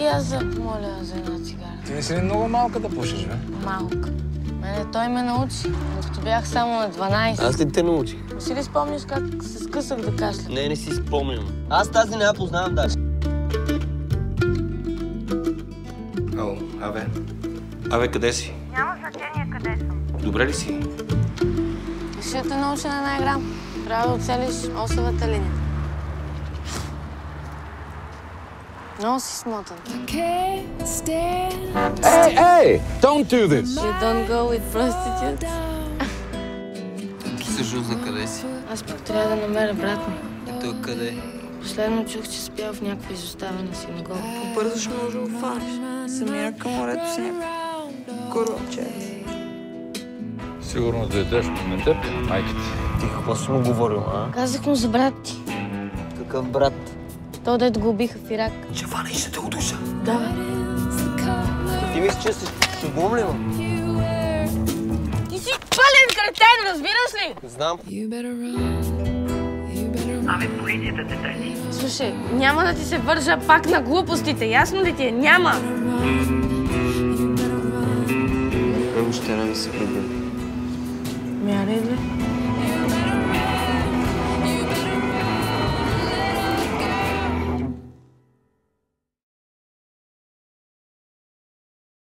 аз да помоля за една цигара? Ти не си ли много малка да пушиш, бе? Малка. Той ме научи, докато бях само на 12. Аз ли те научих? Не си ли спомняш как се скъсах да кашля? Не си спомням. Аз тази не я познавам даже. Ало, Абе, къде си? Няма значение къде съм. Добре ли си? Ще те науча на една игра. Трябва да оцелиш осевата линия. Много си смотан. Hey! Don't do this! You don't go with prostitutes? Всъщност на къде си? Аз пък трябва да намеря брат ми. И той къде? Последно чух, че спял в някаква изоставена синагога. По-бързо ще може да го фанеш. Самира към морето с някакъв корабче. Сигурно да е тежко на теб и на майка ти. Ти какво си му говорил, а? Казах му за брат ти. Какъв брат? То дето го убиха в Ирак. Че Ваня ще те удуша. Да. Ти мислиш, че си шугувам ли, ма? Ти си пълен кретен, разбираш ли? Знам. Ами, полицията те търси. Слушай, няма да ти се вържа пак на глупостите, ясно ли ти е? Няма! Много ще рано се прибра. Мяре ли?